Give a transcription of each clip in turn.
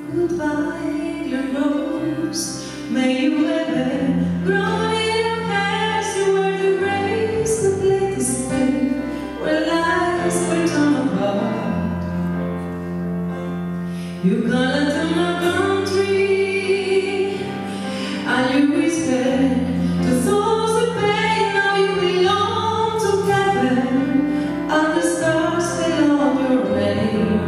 Goodbye, little rose. May you ever grow in your past. You were the grace, the latest day, where lives were torn apart. You colored to my country, and you whispered to those that pain. Now you belong to heaven, and the stars fell on your rain.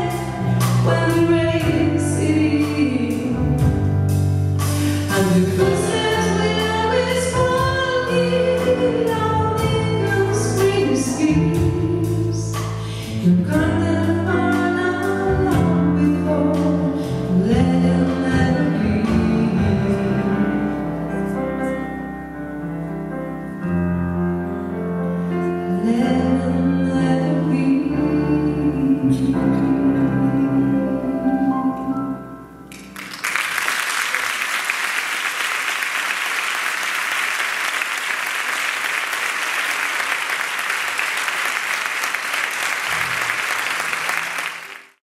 When the rain city and the